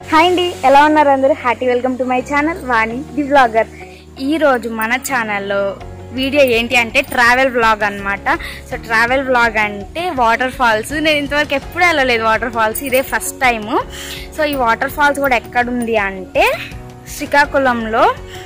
Hi అండి, ఎలా ఉన్నారు అందరూ? Happy welcome to my channel Vani the vlogger. ఈరోజు మన ఛానల్లో వీడియో ఏంటి అంటే ట్రావెల్ వ్లాగ్ అనమాట. సో ట్రావెల్ వ్లాగ్ అంటే వాటర్ ఫాల్స్. నేను ఇంతవరకు ఎప్పుడు వెళ్ళలేదు వాటర్ ఫాల్స్, ఇదే ఫస్ట్ టైము. సో ఈ వాటర్ ఫాల్స్ కూడా ఎక్కడుంది అంటే శ్రీకాకుళంలో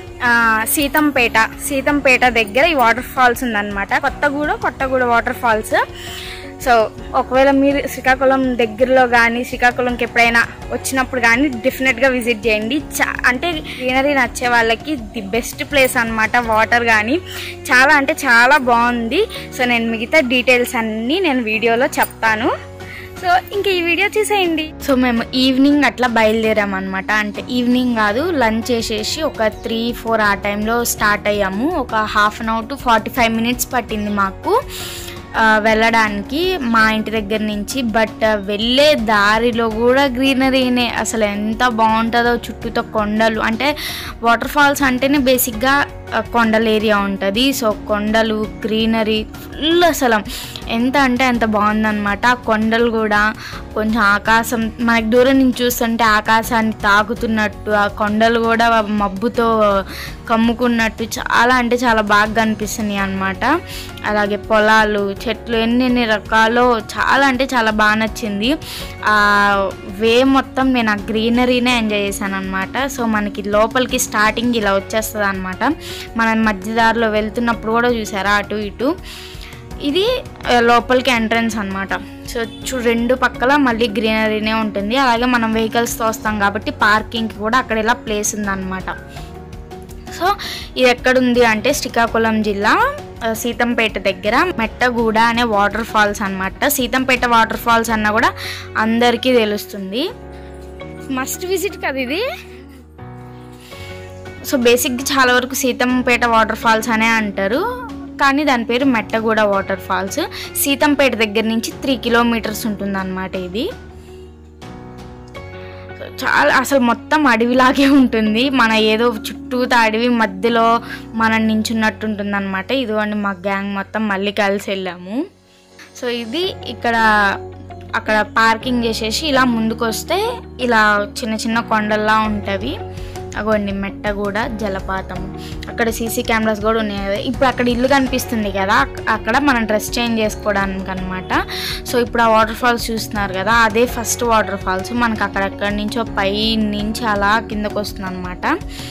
సీతంపేట దగ్గర ఈ వాటర్ ఫాల్స్ ఉందన్నమాట. Kothaguda water falls. సో ఒకవేళ మీరు శ్రీకాకుళం దగ్గరలో కానీ శ్రీకాకుళంకి ఎప్పుడైనా వచ్చినప్పుడు కానీ డెఫినెట్గా విజిట్ చేయండి. అంటే గ్రీనరీ నచ్చే వాళ్ళకి ది బెస్ట్ ప్లేస్ అనమాట. వాటర్ కానీ చాలా అంటే చాలా బాగుంది. సో నేను మిగతా డీటెయిల్స్ అన్నీ నేను వీడియోలో చెప్తాను. సో ఇంకా ఈ వీడియో చూసేయండి. సో మేము ఈవినింగ్ అట్లా బయలుదేరామన్నమాట. అంటే ఈవినింగ్ కాదు, లంచ్ చేసేసి ఒక 3-4 ఆ టైంలో స్టార్ట్ అయ్యాము. ఒక half an hour to 45 minutes పట్టింది మాకు వెళ్ళడానికి మా ఇంటి దగ్గర నుంచి. బట్ వెళ్ళే దారిలో కూడా గ్రీనరీనే, అసలు ఎంత బాగుంటుందో. చుట్టూతో కొండలు, అంటే వాటర్ ఫాల్స్ అంటేనే బేసిక్గా కొండల ఏరియా ఉంటుంది. సో కొండలు, గ్రీనరీ ఫుల్, అసలు ఎంత అంటే అంత బాగుందన్నమాట. ఆ కొండలు కూడా కొంచెం ఆకాశం మనకి దూరం నుంచి చూస్తుంటే ఆకాశాన్ని తాకుతున్నట్టు, ఆ కొండలు కూడా మబ్బుతో కమ్ముకున్నట్టు చాలా అంటే చాలా బాగా కనిపిస్తున్నాయి అన్నమాట. అలాగే పొలాలు, చెట్లు, ఎన్ని రకాలు, చాలా అంటే చాలా బాగా నచ్చింది. ఆ వే మొత్తం నేను ఆ గ్రీనరీనే ఎంజాయ్ చేశాను అనమాట. సో మనకి లోపలికి స్టార్టింగ్ ఇలా వచ్చేస్తుంది అనమాట. మనం మధ్యదారిలో వెళ్తున్నప్పుడు కూడా చూసారా అటు ఇటు, ఇది లోపలికి ఎంట్రన్స్ అనమాట. సో రెండు పక్కల మళ్ళీ గ్రీనరీనే ఉంటుంది. అలాగే మనం వెహికల్స్తో వస్తాం కాబట్టి పార్కింగ్కి కూడా అక్కడ ఇలా ప్లేస్ ఉందన్నమాట. సో ఇది ఎక్కడుంది అంటే శ్రీకాకుళం జిల్లా సీతంపేట దగ్గర మెట్టగుడ అనే వాటర్ ఫాల్స్ అనమాట. సీతంపేట వాటర్ ఫాల్స్ అన్న కూడా అందరికీ తెలుస్తుంది. మస్ట్ విజిట్ కదా ఇది. సో బేసిక్గా చాలా వరకు సీతంపేట వాటర్ ఫాల్స్ అనే అంటారు, కానీ దాని పేరు మెట్టగుడ వాటర్ ఫాల్స్. సీతంపేట దగ్గర నుంచి 3 కిలోమీటర్స్ ఉంటుంది అన్నమాట ఇది. చాలా అసలు మొత్తం అడవిలాగే ఉంటుంది. మన ఏదో చుట్టూతా అడవి మధ్యలో మనం నించున్నట్టు ఉంటుంది అనమాట. ఇదిగోండి మా గ్యాంగ్ మొత్తం మళ్ళీ కలిసి వెళ్ళాము. సో ఇది అక్కడ పార్కింగ్ చేసేసి ఇలా ముందుకు వస్తే ఇలా చిన్న చిన్న కొండల్లా ఉంటవి. అగోండి మెట్టగూడ జలపాతం. అక్కడ సీసీ కెమెరాస్ కూడా ఉన్నాయి. ఇప్పుడు అక్కడ ఇల్లు కనిపిస్తుంది కదా, అక్కడ మనం డ్రెస్ చేంజ్ చేసుకోవడానికి అనమాట. సో ఇప్పుడు ఆ వాటర్ ఫాల్స్ చూస్తున్నారు కదా, అదే ఫస్ట్ వాటర్ ఫాల్స్. మనకు అక్కడక్కడి నుంచో పై నుంచి అలా కిందకు వస్తుంది అనమాట.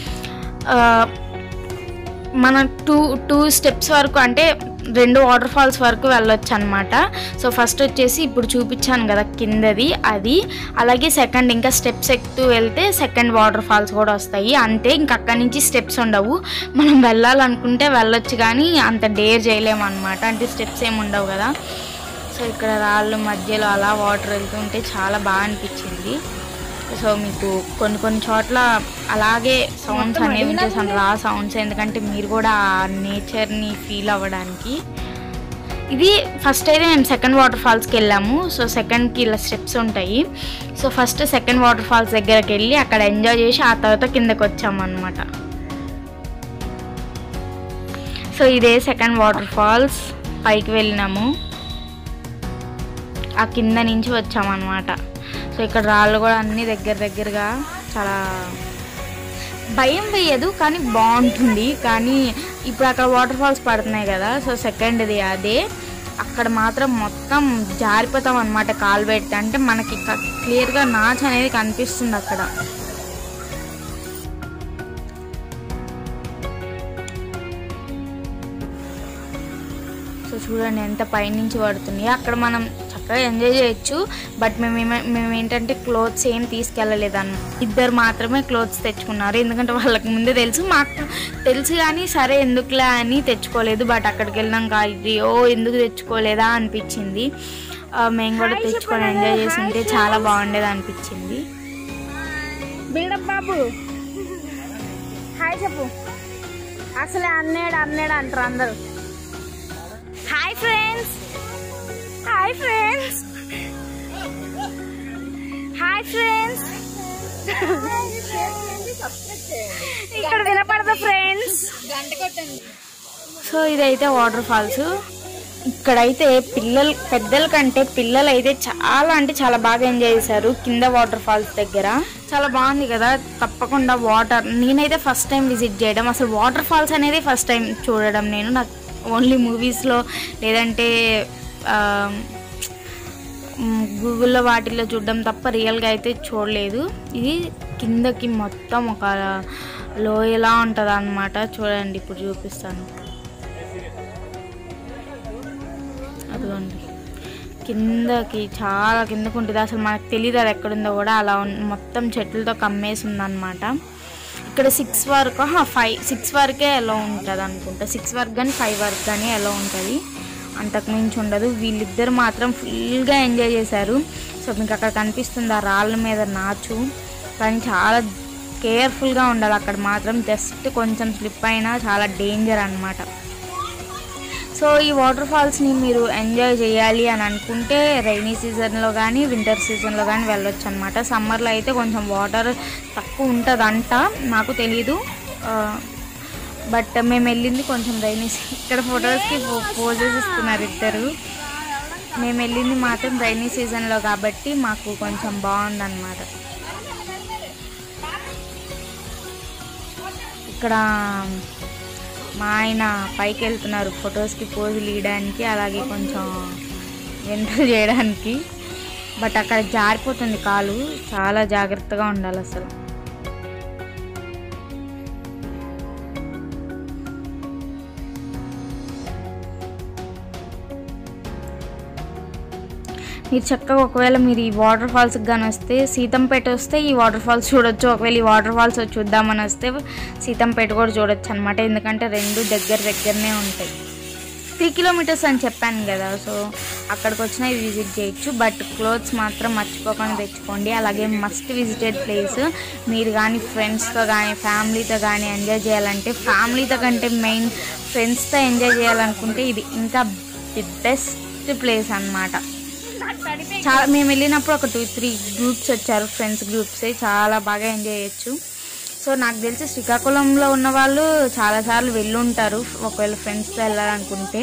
మన టూ స్టెప్స్ వరకు, అంటే 2 వాటర్ ఫాల్స్ వరకు వెళ్ళొచ్చు అనమాట. సో ఫస్ట్ వచ్చేసి ఇప్పుడు చూపించాను కదా కిందది, అది. అలాగే సెకండ్ ఇంకా స్టెప్స్ ఎక్కుతూ వెళ్తే సెకండ్ వాటర్ ఫాల్స్ కూడా వస్తాయి. అంతే, ఇంకా అక్కడి నుంచి స్టెప్స్ ఉండవు. మనం వెళ్ళాలనుకుంటే వెళ్ళొచ్చు, కానీ అంత డేర్ చేయలేము అనమాట. అంటే స్టెప్స్ ఏమి ఉండవు కదా. సో ఇక్కడ రాళ్ళు మధ్యలో అలా వాటర్ వెళ్తుంటే చాలా బాగా అనిపించింది. సో మీకు కొన్ని చోట్ల అలాగే సౌండ్స్ అనేవి చేసాను, రా సౌండ్స్, ఎందుకంటే మీరు కూడా ఆ నేచర్ని ఫీల్ అవ్వడానికి. ఇది ఫస్ట్ అయితే మేము సెకండ్ వాటర్ ఫాల్స్కి వెళ్ళాము. సో సెకండ్కి ఇలా స్టెప్స్ ఉంటాయి. So first second water falls దగ్గరికి వెళ్ళి అక్కడ ఎంజాయ్ చేసి ఆ తర్వాత కిందకి వచ్చాము అనమాట. సో ఇదే సెకండ్ వాటర్ ఫాల్స్. పైకి వెళ్ళినాము, ఆ కింద నుంచి వచ్చామన్నమాట. సో ఇక్కడ రాళ్ళు కూడా అన్నీ దగ్గరగా, చాలా భయం వేయదు కానీ బాగుంటుంది. కానీ ఇప్పుడు అక్కడ వాటర్ ఫాల్స్ పడుతున్నాయి కదా, సో సెకండ్ది అదే. అక్కడ మాత్రం మొత్తం జారిపోతాం అనమాట కాలు పెడితే. అంటే మనకి క్లియర్గా నాచ్ అనేది కనిపిస్తుంది అక్కడ. సో చూడండి ఎంత పైనుంచి పడుతుంది. అక్కడ మనం చక్కగా ఎంజాయ్ చేయొచ్చు. బట్ మేము ఏంటంటే క్లోత్స్ ఏం తీసుకెళ్ళలేదన్న. 2 మాత్రమే క్లోత్స్ తెచ్చుకున్నారు, ఎందుకంటే వాళ్ళకి ముందే తెలుసు, మాకు తెలుసు కానీ సరే ఎందుకులే అని తెచ్చుకోలేదు. బట్ అక్కడికి వెళ్ళాక అయ్యో ఎందుకు తెచ్చుకోలేదా అనిపించింది. మేము కూడా తెచ్చుకొని ఎంజాయ్ చేసి ఉంటే చాలా బాగుండేది అనిపించింది. బిల్డప్ బాబు హాయ్ చెప్పు. అసలే అన్నాడు అంటారు అందరూ. Hi friends, hi friends, hi friends. ఇక్కడ వినపడదు ఫ్రెండ్స్. సో ఇదైతే వాటర్ ఫాల్స్. ఇక్కడైతే పెద్దల కంటే పిల్లలు అయితే చాలా అంటే చాలా బాగా ఎంజాయ్ చేశారు కింద వాటర్ ఫాల్స్ దగ్గర. చాలా బాగుంది కదా. తప్పకుండా నేనైతే ఫస్ట్ టైం విజిట్ చేయడం, అసలు వాటర్ ఫాల్స్ అనేది ఫస్ట్ టైం చూడడం. నాకు ఓన్లీ మూవీస్లో లేదంటే గూగుల్లో వాటిల్లో చూడడం తప్ప రియల్గా అయితే చూడలేదు. ఇది కిందకి మొత్తం ఒక లోయలా ఉంటుంది అన్నమాట. చూడండి, ఇప్పుడు చూపిస్తాను. అదిగోండి, కిందకి చాలా కిందకు ఉంటుంది. అసలు మనకు తెలియదు అది ఎక్కడుందో కూడా. అలా మొత్తం చెట్లతో కమ్మేసి ఉందన్నమాట. ఇక్కడ 6 వరకు 6 వరకే ఎలా ఉంటుంది అనుకుంటా. 6 వరకు కానీ 5 వరకు కానీ ఎలా ఉంటుంది, అంతకు మించి ఉండదు. వీళ్ళిద్దరు మాత్రం ఫుల్గా ఎంజాయ్ చేశారు. సో మీకు అక్కడ కనిపిస్తుంది ఆ రాళ్ళ మీద నాచు. కానీ చాలా కేర్ఫుల్గా ఉండాలి అక్కడ మాత్రం. జస్ట్ కొంచెం స్లిప్ అయినా చాలా డేంజర్ అన్నమాట. సో ఈ వాటర్ ఫాల్స్ని మీరు ఎంజాయ్ చేయాలి అని అనుకుంటే రైనీ సీజన్లో కానీ వింటర్ సీజన్లో కానీ వెళ్ళొచ్చు అనమాట. సమ్మర్లో అయితే కొంచెం వాటర్ తక్కువ ఉంటుందంట, నాకు తెలీదు. బట్ మేము వెళ్ళింది కొంచెం రైనీ ఇక్కడ ఫొటోస్కి పోజెస్ ఇస్తున్నారు ఇద్దరు. మేము వెళ్ళింది మాత్రం రైనీ సీజన్లో కాబట్టి మాకు కొంచెం బాగుందన్నమాట. ఇక్కడ మా ఆయన పైకి వెళ్తున్నారు ఫొటోస్కి పోజులు ఇవ్వడానికి, అలాగే కొంచెం ఎంటర్ చేయడానికి. బట్ అక్కడ జారిపోతుంది కాలు, చాలా జాగ్రత్తగా ఉండాలి అసలు. మీరు చక్కగా ఒకవేళ మీరు ఈ వాటర్ ఫాల్స్కి కానీ వస్తే, సీతంపేట వస్తే ఈ వాటర్ ఫాల్స్ చూడొచ్చు. ఒకవేళ ఈ వాటర్ ఫాల్స్ చూద్దామని వస్తే సీతంపేట కూడా చూడొచ్చు అనమాట. ఎందుకంటే రెండు దగ్గరనే ఉంటాయి. 3 కిలోమీటర్స్ అని చెప్పాను కదా. సో అక్కడికి వచ్చినా విజిట్ చేయొచ్చు. బట్ క్లోత్స్ మాత్రం మర్చిపోకుండా తెచ్చుకోండి. అలాగే మస్ట్ విజిటెడ్ ప్లేస్. మీరు కానీ ఫ్రెండ్స్తో కానీ ఫ్యామిలీతో కానీ ఎంజాయ్ చేయాలంటే, ఫ్యామిలీతో కంటే మెయిన్ ఫ్రెండ్స్తో ఎంజాయ్ చేయాలనుకుంటే ఇది ఇంకా ది బెస్ట్ ప్లేస్ అన్నమాట. చాలా మేము వెళ్ళినప్పుడు ఒక 2-3 గ్రూప్స్ వచ్చారు, ఫ్రెండ్స్ గ్రూప్సే. చాలా బాగా ఎంజాయ్ చేయొచ్చు. సో నాకు తెలిసి శ్రీకాకుళంలో ఉన్న వాళ్ళు చాలాసార్లు వెళ్ళుంటారు ఒకవేళ ఫ్రెండ్స్తో వెళ్ళాలనుకుంటే.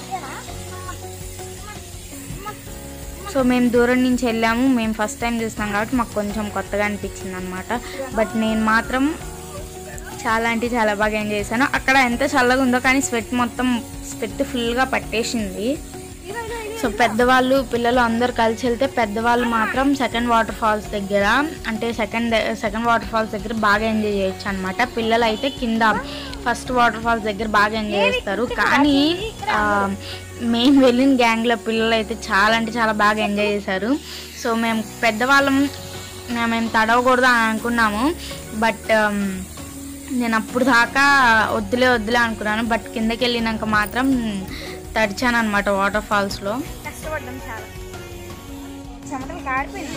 సో మేము దూరం నుంచి వెళ్ళాము, మేము ఫస్ట్ టైం చూస్తాం కాబట్టి మాకు కొంచెం కొత్తగా అనిపించింది అనమాట. బట్ నేను మాత్రం చాలా అంటే చాలా బాగా ఎంజాయ్ చేశాను. అక్కడ ఎంత చల్లగా ఉందో కానీ స్వెట్ ఫుల్గా పట్టేసింది. సో పెద్దవాళ్ళు పిల్లలు అందరు కలిసి వెళ్తే పెద్దవాళ్ళు మాత్రం సెకండ్ వాటర్ ఫాల్స్ దగ్గర, అంటే సెకండ్ వాటర్ ఫాల్స్ దగ్గర బాగా ఎంజాయ్ చేయొచ్చు అనమాట. పిల్లలు అయితే కింద ఫస్ట్ వాటర్ ఫాల్స్ దగ్గర బాగా ఎంజాయ్ చేస్తారు. కానీ మేము వెళ్ళిన గ్యాంగ్లో పిల్లలు అయితే చాలా అంటే చాలా బాగా ఎంజాయ్ చేశారు. సో మేము పెద్దవాళ్ళం మేము తడవకూడదు అని అనుకున్నాము. బట్ నేను అప్పుడు దాకా వద్దులే అనుకున్నాను. బట్ కిందకి వెళ్ళినాక మాత్రం తడిచాను అనమాట వాటర్ ఫాల్స్లో. కష్టపడ్డాం చాలా, చెమటలు కారిపోయింది.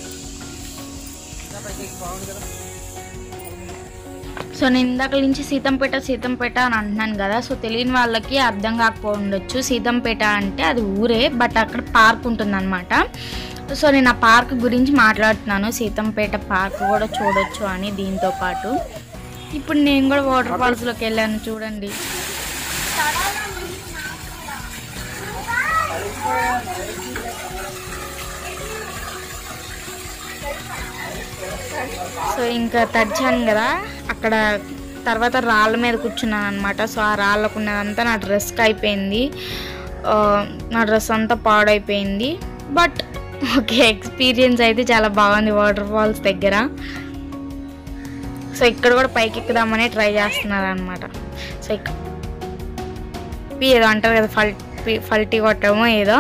సో నేను ఇందాక నుంచి సీతంపేట అని అంటున్నాను కదా. సో తెలియని వాళ్ళకి అర్థం కాకపోవచ్చు. సీతంపేట అంటే అది ఊరే, బట్ అక్కడ పార్క్ ఉంటుంది అనమాట. సో నేను ఆ పార్క్ గురించి మాట్లాడుతున్నాను. సీతంపేట పార్క్ కూడా చూడొచ్చు అని. దీంతో పాటు ఇప్పుడు నేను కూడా వాటర్ ఫాల్స్లోకి వెళ్ళాను, చూడండి. సో ఇంకా తడిచాను కదా, అక్కడ తర్వాత రాళ్ళ మీద కూర్చున్నాను అనమాట. సో ఆ రాళ్ళకు ఉన్నదంతా నా డ్రెస్కి అయిపోయింది, నా డ్రెస్ అంతా పాడైపోయింది. బట్ ఓకే, ఎక్స్పీరియన్స్ అయితే చాలా బాగుంది వాటర్ ఫాల్స్ దగ్గర. సో ఇక్కడ కూడా పైకి ఎక్కుదామని ట్రై చేస్తున్నారు అనమాట. సో ఇక్కడ ఏదో అంటారు కదా, ఫల్టీ కొట్టడమో ఏదో.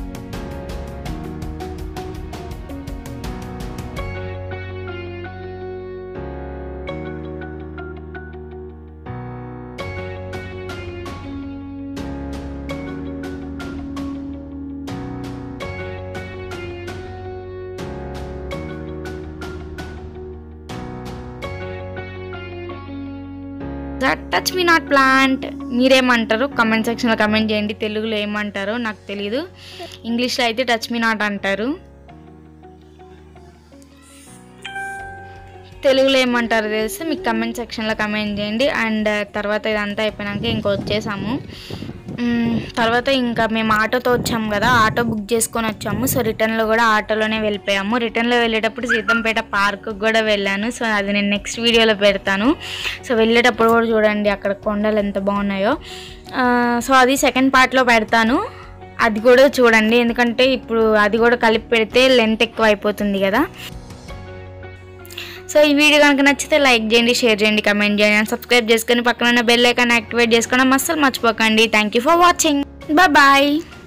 Touch me not plant. మీరేమంటారు కమెంట్ సెక్షన్లో కమెంట్ చేయండి. తెలుగులో ఏమంటారో నాకు తెలీదు, ఇంగ్లీష్లో అయితే టచ్ మీ నాట్ అంటారు. తెలుగులో ఏమంటారో తెలిస్తే మీకు కమెంట్ సెక్షన్లో కమెంట్ చేయండి. అండ్ తర్వాత ఇదంతా అయిపోయినాక ఇంకొచ్చేసాము. తర్వాత ఇంకా మేము ఆటోతో వచ్చాము కదా, ఆటో బుక్ చేసుకొని వచ్చాము. సో రిటర్న్లో కూడా ఆటోలోనే వెళ్ళిపోయాము. రిటర్న్లో వెళ్ళేటప్పుడు సీతంపేట పార్క్ కూడా వెళ్ళాను. సో అది నేను నెక్స్ట్ వీడియోలో పెడతాను. సో వెళ్ళేటప్పుడు కూడా చూడండి అక్కడ కొండలు ఎంత బాగున్నాయో. సో అది సెకండ్ పార్ట్లో పెడతాను, అది కూడా చూడండి. ఎందుకంటే ఇప్పుడు అది కూడా కలిపి పెడితే లెంత్ ఎక్కువ అయిపోతుంది కదా. సో ఈ వీడియో కనుక నచ్చితే లైక్ చేయండి, షేర్ చేయండి, కమెంట్ చేయండి, సబ్స్క్రైబ్ చేసుకొని పక్కన ఉన్న బెల్ ఐకాన్ యాక్టివేట్ చేసుకోవడం అస్సలు మర్చిపోకండి. Thank you for watching. Bye.